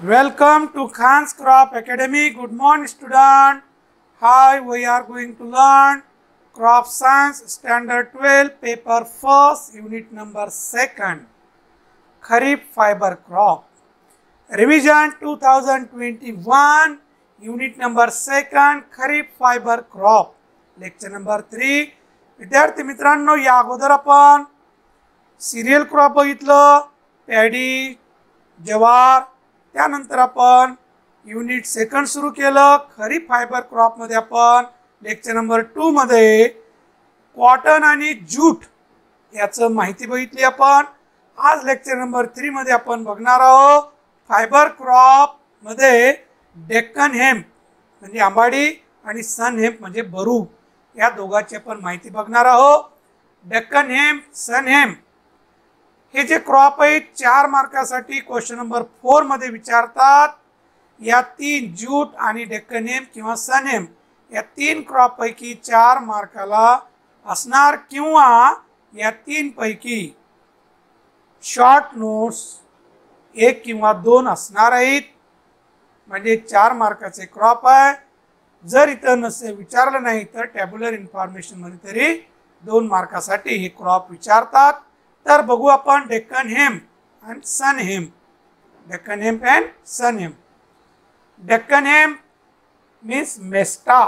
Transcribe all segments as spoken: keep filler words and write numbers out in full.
Welcome to Khan's Crop Academy. Good morning, student. Hi, we are going to learn Crop Science Standard twelve, Paper first, Unit number second, Kharif Fiber Crop. Revision two thousand twenty-one, Unit number second, Kharif Fiber Crop. Lecture number three. विद्यार्थी मित्रांनो, या अगोदर आपण cereal crop बघितलं, paddy, jowar. त्यानंतर आपण unit second सुरू केलं. खरीप फायबर क्रॉप मध्ये आपण लेक्चर नंबर टू मध्ये कॉटन आणि जूट याचं माहिती बघितली आपण. आज लेक्चर नंबर थ्री मध्ये आपण बघणार आहोत फायबर क्रॉप मध्ये डेक्कन हेम्प म्हणजे आंबाडी आणि सन हेम्प म्हणजे बरू या दोघांची आपण माहिती बघणार आहोत. डेक्कन हेम्प, सन हेम्प हे जे क्रॉप आहेत चार मार्कासाठी क्वेश्चन नंबर फोर मध्ये विचारतात. या तीन जूट आणि डेक्कन हेम्प किंवा सन हेम्प या तीन क्रॉप पैकी चार मार्काला असणार किंवा या तीन पैकी शॉर्ट नोट्स एक किंवा दोन असणार आहेत. म्हणजे चार मार्काचे क्रॉप आहे. जर इथं नसे विचारलं नाही तर टॅब्युलर इन्फॉर्मेशन मध्ये तरी दोन मार्कासाठी हे क्रॉप विचारतात. तर बघू आपण डेक्कन हेम्प आणि sun hemp. Deccan hemp and sun hemp. Deccan hemp means mesta.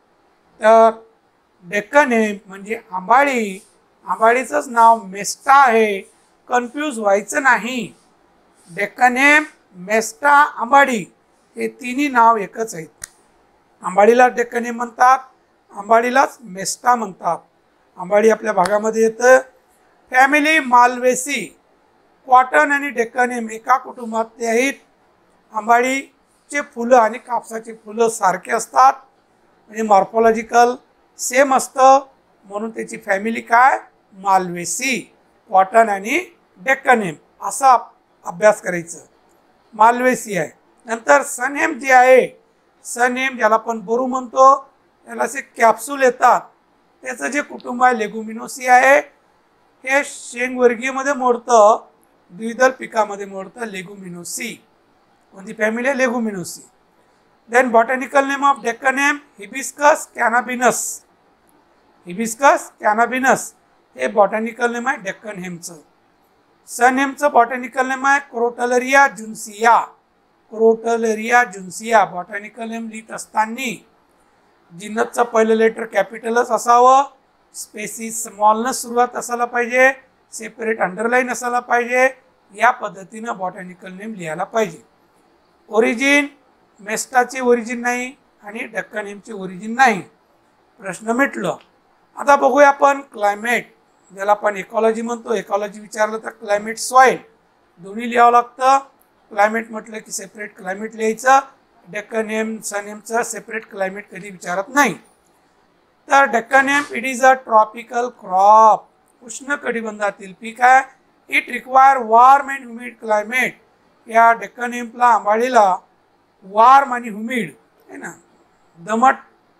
तर डेक्कन हेम्प म्हणजे आंबाडी. आंबाडीचंच नाव मेस्टा आहे, कन्फ्यूज व्हायचं नाही. डेक्कन हेम्प, मेस्टा, आंबाडी हे तिन्ही नाव एकच आहेत. आंबाडीला डेक्कन हेम्प म्हणतात, आंबाडीलाच मेस्टा म्हणतात. आंबाडी आपल्या भागामध्ये येतं. फॅमिली मालवेसी. कॉटन आणि डेक्कन हेम्प एका कुटुंबातले आहेत. आंबाडीचे फुलं आणि कापसाचे फुलं सारखे असतात, म्हणजे मॉर्फोलॉजिकल सेम असतं, म्हणून त्याची फॅमिली काय मालवेसी. कॉटन आणि डेक्कन हेम्प असा अभ्यास करायचं. मालवेसी आहे. नंतर सन हेम्प जे आहे, सन हेम्प ज्याला आपण बरू म्हणतो, त्याला असे कॅप्सूल येतात. त्याचं जे कुटुंब आहे लेगुमिनोसी आहे. हे शेंगवर्गीयमध्ये मोडतं, द्विदल पिकामध्ये मोडतं, लेगुमिनोसी. कोणती फॅमिली आहे? Leguminosae. Then botanical name of Deccan hemp hibiscus cannabinus. Hibiscus cannabinus हे बॉटॅनिकल नेम आहे डेक्कन हेम्पचं. सन हेम्पचं बॉटॅनिकल नेम आहे क्रोटलरिया जुन्सिया. क्रोटलरिया जुन्सिया बॉटॅनिकल नेम लिहित असताना जिन्नसचं पहिलं लेटर कॅपिटलच असावं, स्पेसिस स्मॉलनं सुरुवात असायला पाहिजे, सेपरेट अंडरलाईन असायला पाहिजे. या पद्धतीनं बॉटॅनिकल नेम लिहायला पाहिजे. ओरिजिन, मेस्टाची ओरिजिन नाही आणि डेक्कन हेम्पची ओरिजिन नाही. प्रश्न मिटलं. आता बघूया आपण क्लायमेट, ज्याला आपण इकॉलॉजी म्हणतो. इकॉलॉजी विचारलं तर क्लायमेट, सॉइल दोन्ही लिहावं लागतं. क्लायमेट म्हटलं की सेपरेट क्लायमेट लिहायचं. डेक्कन हेम्प, सन हेम्पचं सेपरेट क्लायमेट कधी विचारत नाही. तर Deccan hemp it is a tropical crop. उष्णकटिबंधातील पीक आहे. It require warm and humid climate. या डेक्कन हेम्पला, आंबाडीला वार्म आणि ह्युमिड आहे ना, दमट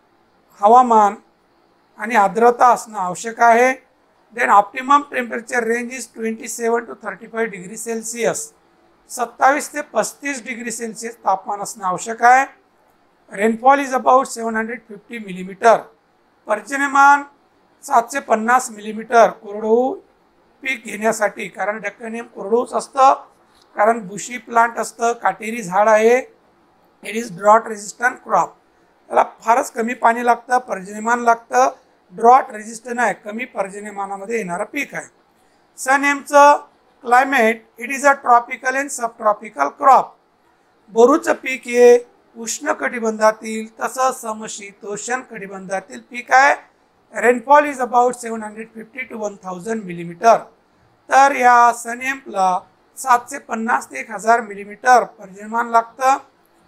हवामान आणि आर्द्रता असणं आवश्यक आहे. Then optimum temperature range is twenty seven to thirty five degree Celsius. सत्तावीस ते पस्तीस डिग्री सेल्सिअस तापमान असणं आवश्यक आहे. Rainfall is about seven hundred fifty millimetre. पर्जन्यमान सातशे पन्नास मिलीमीटर. कोरडवाहू पीक घेण्यासाठी, कारण डेक्कन हेम्प कोरडवाहूच असतं, कारण बुशी प्लांट असतं, काटेरी झाड आहे. It is drought resistant crop. त्याला फारच कमी पाणी लागतं, पर्जन्यमान लागतं. ड्रॉट रेजिस्टंट आहे, कमी पर्जन्यमानामध्ये येणारं पीक आहे. सन हेम्पचं climate it is a tropical and subtropical crop. बोरूचं पीक हे उष्ण कटिबंधातील तसंच समशीतोष्ण कटिबंधातील पीक आहे. Rainfall is about seven hundred fifty to one thousand millimetre. तर या सन हेम्पला सातशे पन्नास ते एक हजार मिलीमीटर पर्जन्यमान लागतं.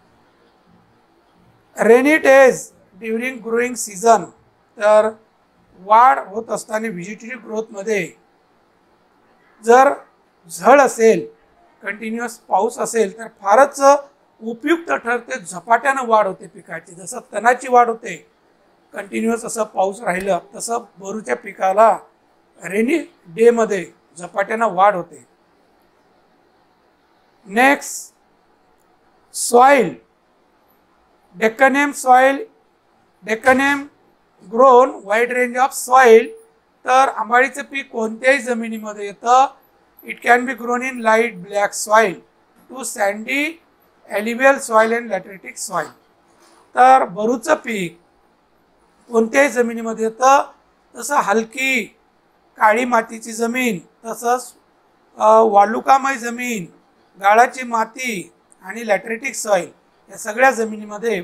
Rainy days during growing season. तर वाढ होत असताना व्हेजिटेटिव्ह ग्रोथमध्ये जर झड असेल, कंटिन्युअस पाऊस असेल तर फारच उपयुक्त ठरते. झपाट्यानं वाढ होते पिकाची. जसं तणाची वाढ होते, कंटिन्युअस असं पाऊस राहिलं, तसं बोरूच्या पिकाला रेनी डे मध्ये झपाट्यानं वाढ होते. Next soil, Deccan soil, Deccan grown wide range of soil. तर आंबाडीचं पीक कोणत्याही जमिनीमध्ये येतं. It can be grown in light black soil to sandy alluvial soil and lateritic soil. तर बोरूचं पीक कोणत्याही जमिनीमध्ये येतं. तसं हलकी काळी मातीची जमीन, तसंच वालुकामय जमीन, गाळाची माती आणि लॅटरिटिक सॉइल या सगळ्या जमिनीमध्ये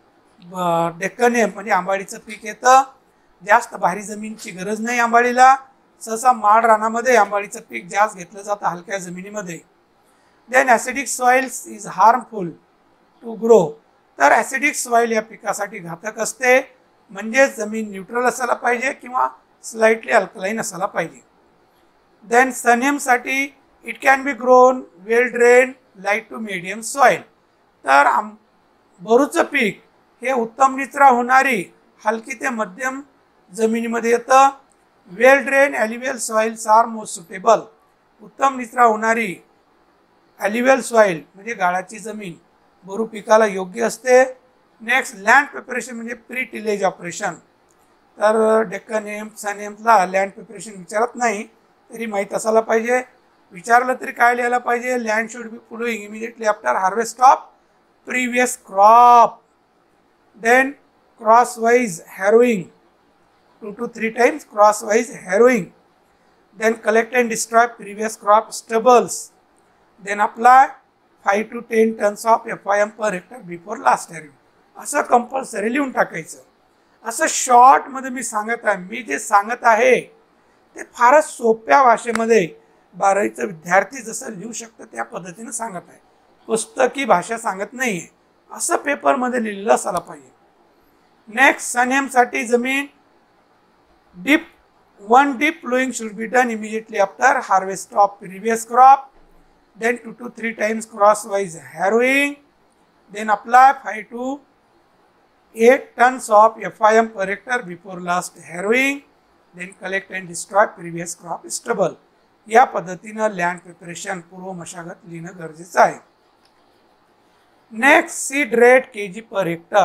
डेक्कन म्हणजे आंबाडीचं पीक येतं. जास्त भारी जमीनची गरज नाही आंबाडीला. सहसा माड रानामध्ये आंबाडीचं पीक जास्त घेतलं जातं, हलक्या जमिनीमध्ये. Then acidic soils is harmful to grow. तर ॲसिडिक सॉइल या पिकासाठी घातक असते. म्हणजे जमीन न्यूट्रल असायला पाहिजे किंवा स्लाइटली अल्कलाइन असायला पाहिजे. देन सनेमसाठी it can be grown well drain light to medium soil. तर आम बोरूचं पीक हे उत्तम निचरा होणारी हलकी ते मध्यम जमिनीमध्ये येतं. Well drain alluvial soils are most suitable. उत्तम निचरा होणारी ॲल्युव्हियल सॉइल म्हणजे गाळाची जमीन बोरू पिकाला योग्य असते. नेक्स्ट लँड प्रिपरेशन म्हणजे प्री टिलेज ऑपरेशन. तर डेक्कन हेम सनेमला लँड प्रिपरेशन विचारत नाही तरी माहीत असायला पाहिजे. विचारलं तरी काय लिहायला पाहिजे. Land should be flowing immediately after harvest of previous crop. Then crosswise harrowing two to three times crosswise harrowing. Then collect and destroy previous crop stubbles. Then apply five to ten tons of F I M per hectare before last harrowing. असं compulsory लिहून टाकायचं. असं शॉर्टमध्ये मी सांगत आहे. मी जे सांगत आहे ते फारच सोप्या भाषेमध्ये बारावीचा विद्यार्थी जसं लिहू शकतं त्या पद्धतीने सांगत आहे. पुस्तकी भाषा सांगत नाही आहे. असं पेपरमध्ये लिहिलेलं असायला पाहिजे. नेक्स्ट सनेमसाठी जमीन deep one deep plowing should be done immediately after harvest of previous crop. Then two to three times crosswise harrowing. Then apply five to eight tons of F I M per hectare before last harrowing. Then collect and destroy previous crop stubble. या पद्धतीने land preparation पूर्व मशागत लिहिणं गरजेचं आहे. Next seed rate K G per hectare.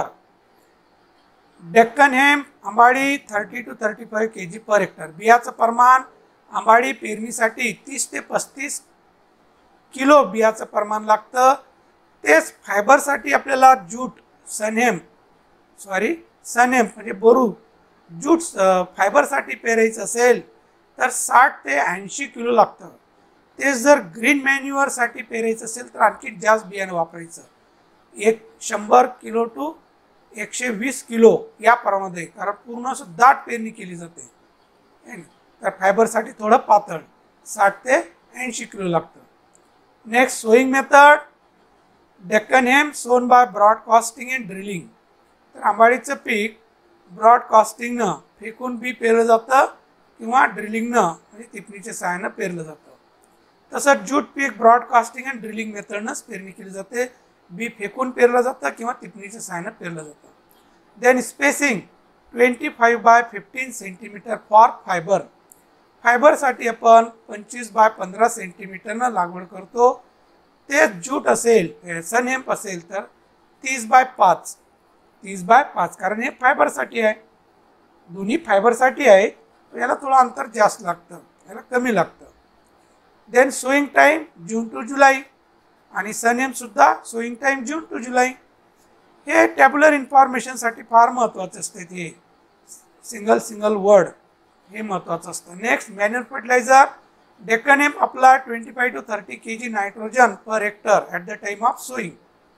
Deccan hemp आंबाडी thirty two thirty five K G per hectare. बियाचं प्रमाण आंबाडी पेरणीसाठी तीस ते पस्तीस किलो बियाचं प्रमाण लागतं. तेच फायबरसाठी आपल्याला जूट सनेम सॉरी सनेम म्हणजे बोरू जूट फायबरसाठी पेरायचं असेल तर साठ ते ऐंशी किलो लागतं. तेच जर ग्रीन मॅन्युअरसाठी पेरायचं असेल तर आणखी जास्त बियाणं वापरायचं. एक शंभर किलो टू एकशे वीस किलो या प्रमाणामध्ये, कारण पूर्ण असं दाट पेरणी केली जाते. तर फायबरसाठी थोडं पातळ साठ ते ऐंशी किलो लागतं. Next sowing method. Deccan hemp sown by broadcasting and drilling. तर आंबाडीचं पीक ब्रॉडकास्टिंगनं फेकून बी पेरलं जातं किंवा ड्रिलिंगनं म्हणजे टिपणीच्या सहाय्यानं पेरलं जातं. तसंच जूट पीक ब्रॉडकास्टिंग अँड ड्रिलिंग मेथडनंच पेरणी केली जाते. बी फेकून पेरलं जातं किंवा टिपणीच्या सहाय्यानं पेरलं जातं. Then spacing twenty five by fifteen centimetre for fibre. फायबरसाठी आपण पंचवीस बाय पंधरा सेंटीमीटरनं लागवड करतो. ते जूट असेल सनेम असेल तर तीस बाय पाच तीस बाय पाच कारण हे फायबरसाठी आहे. दोन्ही फायबरसाठी आहे. याला थोडं अंतर जास्त लागतं, याला कमी लागतं. Then sowing time June to July आणि सनेम सुद्धा sowing time June to July. हे टॅब्युलर इन्फॉर्मेशनसाठी फार महत्त्वाचं असते. ते सिंगल सिंगल वर्ड हे महत्त्वाचं असतं. Next manual fertiliser. Deccan hemp apply twenty five to thirty K G nitrogen per hectare at the time of sowing.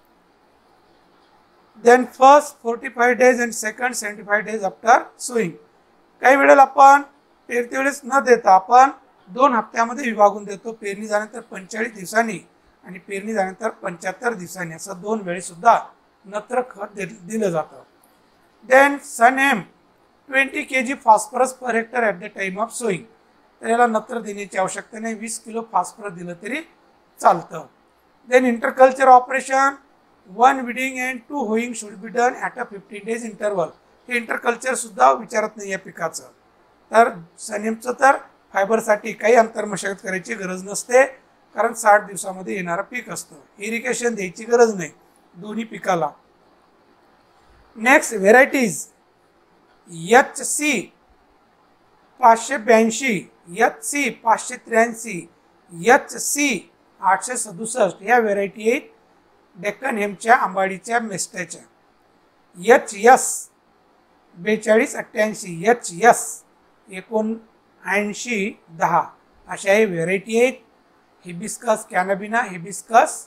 Then first forty five days and second seventy five days after sowing. काही वेळेला आपण पेरते वेळेस न देता आपण दोन हप्त्यामध्ये विभागून देतो. पेरणी झाल्यानंतर पंचेचाळीस दिवसांनी आणि पेरणी झाल्यानंतर पंच्याहत्तर दिवसांनी असं दोन वेळेसुद्धा नत्र खत दिलं जातं. Then sunn hemp twenty K G phosphorus per hectare at the time of sowing. तर याला नत्र देण्याची आवश्यकता नाही. वीस किलो फॉस्फरस दिलं तरी चालतं. Then interculture operation. One weeding and two hoeing should be done at a fifteen days interval. हे इंटरकल्चरसुद्धा विचारत नाही या पिकाचं. तर सनेमचं तर फायबरसाठी काही अंतर्मशागत करायची गरज नसते कारण साठ दिवसामध्ये येणारं पीक असतं. इरिगेशन द्यायची गरज नाही. दोन्ही पिकाला. नेक्स्ट व्हेरायटीज एच सी पाचशे ब्याऐंशी, एच सी पाचशे त्र्याऐंशी, एच सी आठशे सदुसष्ट या व्हेरायटी आहेत डेक्कन हेम्पच्या आंबाडीच्या मेस्ट्याच्या. एच एस बेचाळीस अठ्ठ्याऐंशी, एच एस एकोणऐंशी दहा अशा हे व्हेरायटी आहेत. हिबिस्कस कॅनबिना, हिबिस्कस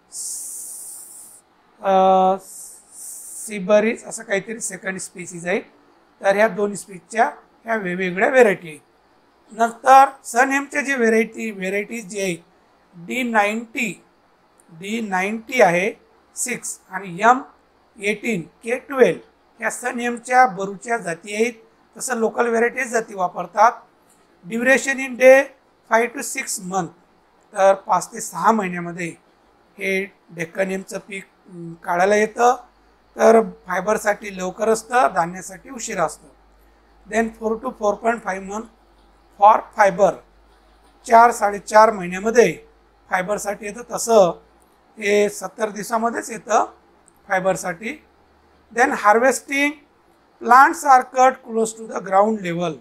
सिबरीज असं काहीतरी सेकंड स्पीसीज आहेत. तर ह्या दोन स्पीसच्या ह्या वेगवेगळ्या व्हेरायटी आहेत. नंतर सनहेम्पच्या जे व्हेरायटी व्हेरायटीज जे आहेत डी नाईन्टी डी नाईन्टी आहे सिक्स आणि एम एटीन के ट्वेल्व ह्या सनहेम्पच्या बरूच्या जाती आहेत. तसं लोकल व्हेरायटीज जाती वापरतात. Duration in day five to six month, तर पाच ते सहा महिन्यामध्ये हे डेक्कन हेम्पचं पीक काढायला येतं. तर फायबरसाठी लवकर असतं, धान्यासाठी उशीर असतं. Then four to four point five month for fibre, चार साडेचार महिन्यामध्ये फायबरसाठी येतं. तसं हे सत्तर दिवसामध्येच येतं फायबरसाठी. Then harvesting plants are cut close to the ground level,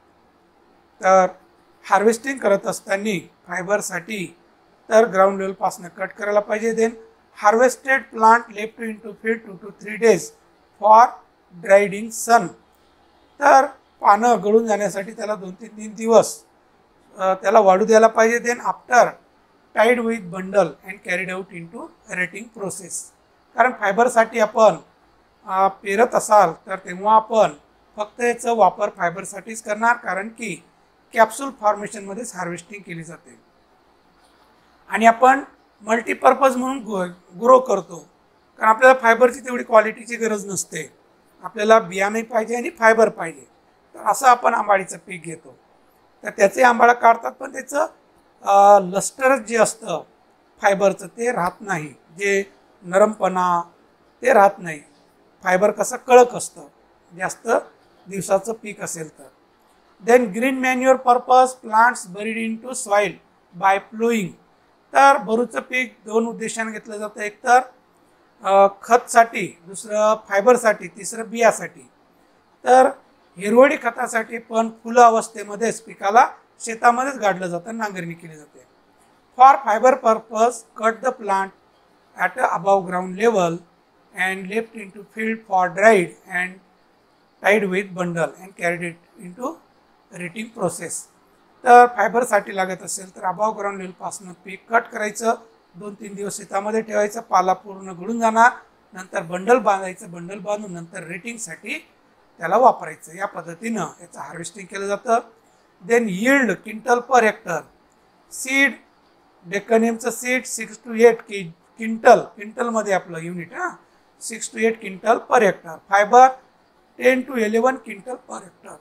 तर हार्वेस्टिंग करत असताना फायबरसाठी तर ग्राउंड लेवलपासून कट करायला पाहिजे. Then harvested plant left in to field two to three days for drying sun, तर पानं गळून जाण्यासाठी त्याला दोन तीन तीन दिवस त्याला वाढू द्यायला पाहिजे. Then after tied with bundle and carried out in to retting process, कारण फायबरसाठी आपण पेरत असाल तर तेव्हा आपण फक्त याचा वापर फायबरसाठीच करणार, कारण की कॅप्सूल फॉर्मेशनमध्येच हार्वेस्टिंग केली जाते. आणि आपण मल्टीपर्पज म्हणून ग्रो ग्रो करतो, कारण आपल्याला फायबरची तेवढी क्वालिटीची गरज नसते. आपल्याला बियाणे पाहिजे आणि फायबर पाहिजे, तर असं आपण आंबाडीचं पीक घेतो. तर त्याचे आंबाडा काढतात, पण त्याचं लस्टरच जे असतं फायबरचं ते राहत नाही, जे नरमपणा ते राहत नाही. फायबर कसं कडक असतं जास्त दिवसाचं पीक असेल तर. Then green manure purpose plants buried in to soil by ploughing, तर बरूचं पीक दोन उद्देशाने घेतलं जातं. एक तर खतसाठी, दुसरं फायबरसाठी, तिसरं बियासाठी. तर हिरवळी खतासाठी पण फुलं अवस्थेमध्येच पिकाला शेतामध्येच गाडलं जातं, नांगरणी केली जाते. For fibre purpose cut the plant at a above ground level and left in to field for dried and tied with bundle and carried it in to retting process. तर फायबरसाठी लागत असेल तर अबाव ग्राउंड लेवलपासून पीक cut करायचं, दोन तीन दिवस शेतामध्ये ठेवायचं, पाला पूर्ण गळून जाणार, नंतर बंडल बांधायचं, बंडल बांधून नंतर रेटिंगसाठी त्याला वापरायचं. या पद्धतीनं याचं हार्वेस्टिंग केलं जातं. Then yield quintal per hectare, seed Deccan हेम्पचं सीड सिक्स टू एट कि क्विंटल क्विंटलमध्ये आपलं युनिट हां six to eight quintal per hectare. Fibre ten to eleven quintal per hectare.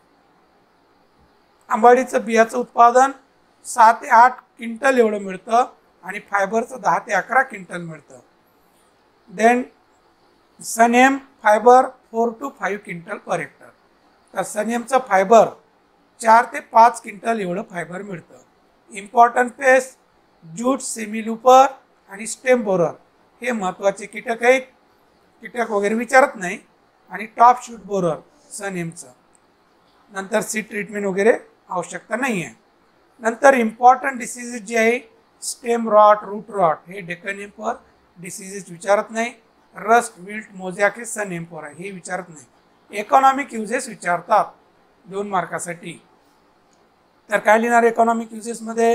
आंबाडीचं बियाचं उत्पादन सहा ते आठ क्विंटल एवढं मिळतं आणि फायबरचं दहा ते अकरा क्विंटल मिळतं. Then sunn hemp fibre four to five quintal per hectare, तर सनहेम्पचं फायबर चार ते पाच क्विंटल एवढं फायबर मिळतं. इम्पॉर्टंट पेस्ट जूट, सेमिलुपर आणि स्टेम बोरर हे महत्त्वाचे कीटक आहेत. कीटक वगैरे विचारत नाही. आणि टॉप शूट बोरर सनहेम्पचं. नंतर सीड ट्रीटमेंट वगैरे आवश्यकता नाही आहे. नंतर इम्पॉर्टंट डिसीजेस जे आहे स्टेम रॉट, रूट रॉट हे डेक्कन हेम्पवर डिसीजेस विचारत नाही. रस्ट, विल्ट, मोझॅक हे सनहेम्पवर आहे, हे विचारत नाही. इकॉनॉमिक युजेस विचारतात दोन मार्कासाठी. तर काय लिहिणार इकॉनॉमिक युजेसमध्ये?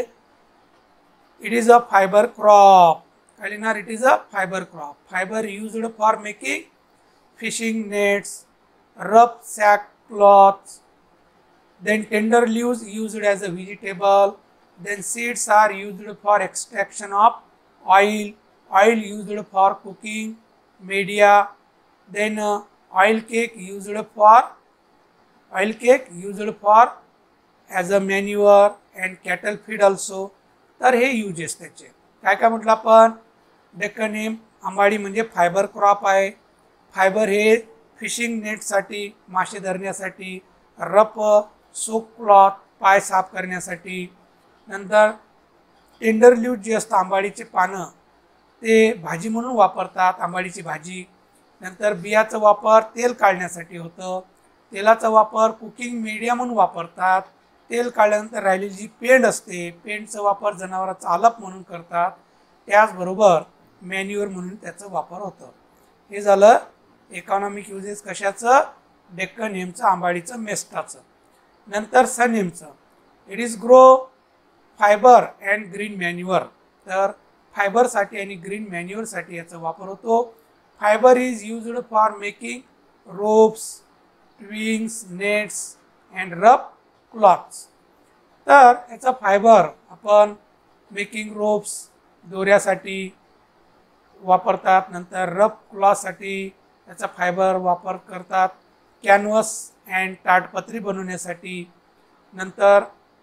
It is a fibre crop. काय लिहिणार? It is a fibre crop. Fibre used for making fishing nets, rough sack cloths. Then tender leaves used as a vegetable. Then seeds are used for extraction of oil. Oil used for cooking media. Then uh, oil cake used for oil cake used for as a manure and cattle feed also. तर हे uses त्याचे काय काय म्हटलं आपण? Deccan hemp आंबाडी म्हणजे fibre crop आहे. फायबर हे फिशिंग नेटसाठी, मासे धरण्यासाठी, रफ सोक क्लॉथ पाय साफ करण्यासाठी. नंतर टेंडर लीव्ह जे असतं आंबाडीचे पानं ते भाजी म्हणून वापरतात, आंबाडीची भाजी. नंतर बियाचा वापर तेल काढण्यासाठी होतं. तेलाचा वापर कुकिंग मीडिया म्हणून वापरतात. तेल काढल्यानंतर राहिलेली जी पेंड असते, पेंडचा वापर जनावरांचा आलप म्हणून करतात. त्याचबरोबर मॅन्युअर म्हणून त्याचा वापर होतो. हे झालं इकॉनॉमिक युजेस कशाचं, डेक्कन हेम्पचं, आंबाडीचं, मेस्टाचं. नंतर सन हेम्पचं, it is grow fibre and green manure. तर फायबरसाठी आणि ग्रीन मॅन्युअरसाठी याचा वापर होतो. Fibre is used for making ropes, twines, nets and rough cloths. तर याचा फायबर आपण मेकिंग रोप्स, दोऱ्यासाठी वापरतात. नंतर रफ क्लॉथसाठी याचा फायबर वापर करतात. कॅनव्हास अँड ताडपत्री बनवण्यासाठी. नंतर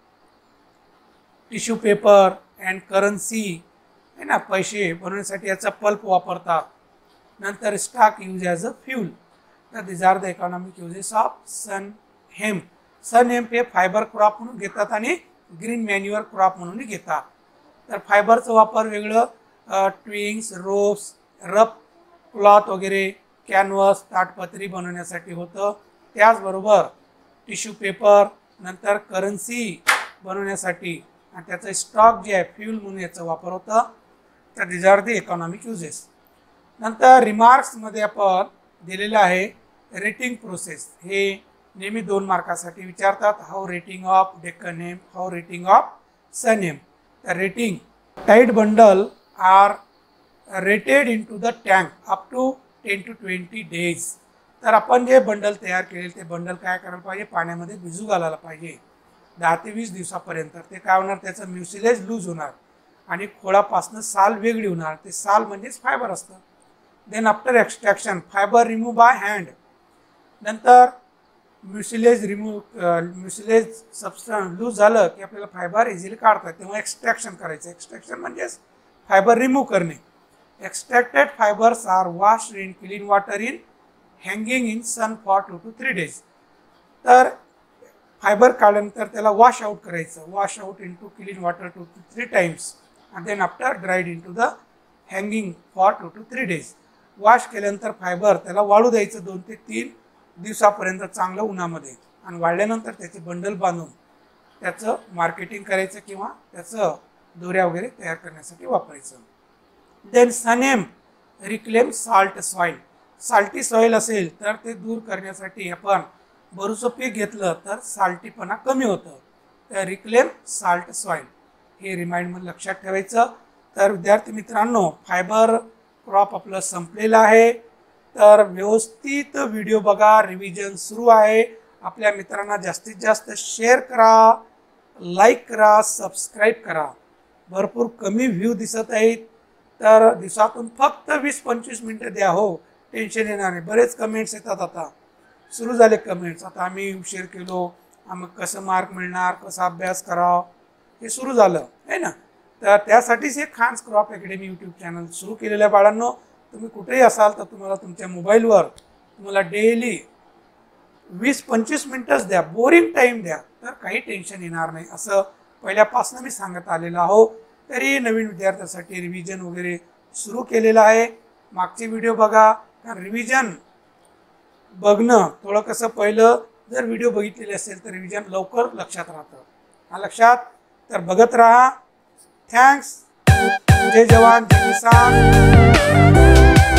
टिश्यू पेपर अँड करन्सी आहे ना, पैसे बनवण्यासाठी याचा पल्प वापरतात. नंतर stalk use as a fuel. तर these are the economic uses of sunn hemp. Sunn hemp हे फायबर क्रॉप म्हणून घेतात आणि ग्रीन मॅन्युअर क्रॉप म्हणून घेतात. तर फायबरचा वापर वेगळं ट्विंग्स, रोप्स, रफ क्लॉथ वगैरे, कॅनव्हास, ताटपत्री बनवण्यासाठी होतं. त्याचबरोबर टिश्यू पेपर, नंतर करन्सी बनवण्यासाठी आणि त्याचं स्टॉक जे आहे फ्यूल म्हणून याचा वापर होता. तर these are the economic uses. नंतर रिमार्क्समध्ये आपण दिलेलं आहे रेटिंग प्रोसेस. हे नेहमी दोन मार्कासाठी विचारतात. How retting of Deccan hemp, how retting of sunn hemp. तर retting, tight bundle are retted in to the tank up to ten to twenty days. तर आपण जे बंडल तयार केले ते बंडल काय करायला पाहिजे, पाण्यामध्ये भिजू घालायला पाहिजे दहा ते वीस दिवसापर्यंत. ते काय होणार, त्याचं म्युसिलेज लूज होणार आणि खोळापासून साल वेगळी होणार. ते साल म्हणजेच फायबर असतं. Then after extraction fibre remove by hand. नंतर mucilage remove mucilage substance loose झालं की आपल्याला फायबर इझिली काढतात, तेव्हा एक्स्ट्रॅक्शन करायचं. एक्स्ट्रॅक्शन म्हणजेच फायबर रिमूव्ह करणे. Extracted fibres are washed in clean water in hanging in sun for two to three days. तर फायबर काढल्यानंतर त्याला वॉश आउट करायचं. Wash out in to clean water two to three times and then after dried in to the hanging for two to three days. Wash केल्यानंतर fibre त्याला वाळू द्यायचं दोन ते तीन दिवसापर्यंत चांगलं उन्हामध्ये, आणि वाळल्यानंतर त्याचे बंडल बांधून त्याचं मार्केटिंग करायचं किंवा त्याचं दोऱ्या वगैरे तयार करण्यासाठी वापरायचं. Then sunn hemp reclaim salt soil. Salty soil असेल तर ते दूर करण्यासाठी आपण बरूचं पीक घेतलं तर साल्टीपणा कमी होतं. तर रिक्लेम साल्ट सॉईल हे रिमाइंडमध्ये लक्षात ठेवायचं. तर विद्यार्थी मित्रांनो, फायबर क्रॉप आपलं संपलेलं आहे. तर व्यवस्थित व्हिडिओ बघा, रिव्हिजन सुरू आहे. आपल्या मित्रांना जास्तीत जास्त शेअर करा, लाईक करा, सबस्क्राईब करा. भरपूर कमी व्ह्यू दिसत आहेत, तर दिवसातून फक्त वीस पंचवीस मिनटं द्या. हो, टेन्शन येणार नाही. बरेच कमेंट्स येतात, आता सुरू झाले कमेंट्स. आता आम्ही उशीर केलो, आम्ही कसं मार्क मिळणार, कसा अभ्यास करावा, हे सुरू झालं आहे ना. तर त्यासाठीच हे Khan's crop academy YouTube channel सुरू केलेलं आहे. बाळांनो, तुम्ही कुठेही असाल तर तुम्हाला तुमच्या मोबाईलवर तुम्हाला डेली वीस पंचवीस मिनटंच द्या, बोरिंग टाईम द्या, तर काही टेन्शन येणार नाही. असं पहिल्यापासून मी सांगत आलेलं आहो. तरी नवीन विद्यार्थ्यांसाठी रिव्हिजन वगैरे सुरू केलेलं आहे. मागचे व्हिडिओ बघा. कारण रिव्हिजन बघणं थोडं कसं, पहिलं जर व्हिडिओ बघितलेले असेल तर रिव्हिजन लवकर लक्षात राहतं. हा लक्षात, तर बघत राहा. थँक्स. जय जवान, जय किसान.